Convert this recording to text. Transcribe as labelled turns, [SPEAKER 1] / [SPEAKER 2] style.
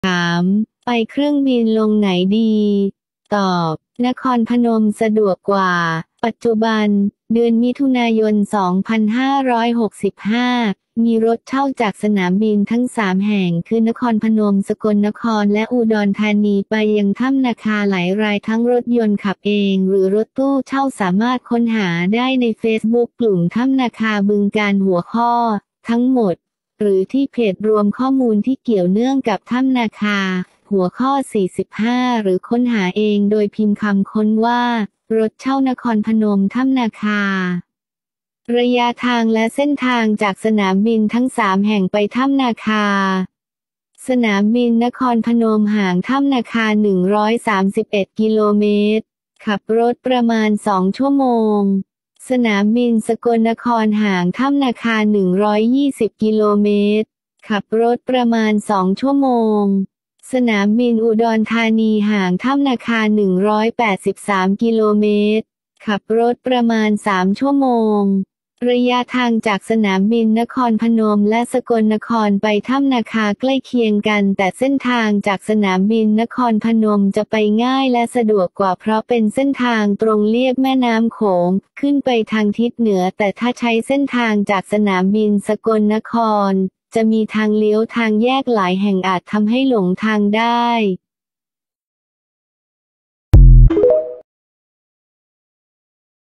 [SPEAKER 1] ถามไปเครื่องบินลงไหนดีตอบนครพนมสะดวกกว่าปัจจุบันเดือนมิถุนายน 2565 มีรถเช่าจากสนามบินทั้ง3แห่งคือนครพนมสกลนครและอุดรธานีไปยังถ้ำนาคาหลายรายทั้งรถยนต์ขับเองหรือรถตู้เช่าสามารถค้นหาได้ในเฟซบุ๊กกลุ่มถ้ำนาคาบึงกาฬหัวข้อทั้งหมดหรือที่เพจรวมข้อมูลที่เกี่ยวเนื่องกับถ้ำนาคาหัวข้อ45หรือค้นหาเองโดยพิมพ์คำค้นว่ารถเช่านครพนมถ้ำนาคาระยะทางและเส้นทางจากสนามบินทั้ง3แห่งไปถ้ำนาคาสนามบินนครพนมห่างถ้ำนาคา131กิโลเมตรขับรถประมาณ2ชั่วโมงสนามบินสกลนครห่างถ้ำนาคา120กิโลเมตรขับรถประมาณ2ชั่วโมงสนามบินอุดรธานีห่างถ้ำนาคา183กิโลเมตรขับรถประมาณ3ชั่วโมงระยะทางจากสนามบินนครพนมและสกลนครไปถ้ำนาคาใกล้เคียงกันแต่เส้นทางจากสนามบินนครพนมจะไปง่ายและสะดวกกว่าเพราะเป็นเส้นทางตรงเลียบแม่น้ำโขงขึ้นไปทางทิศเหนือแต่ถ้าใช้เส้นทางจากสนามบินสกลนครจะมีทางเลี้ยวทางแยกหลายแห่งอาจทำให้หลงทางได้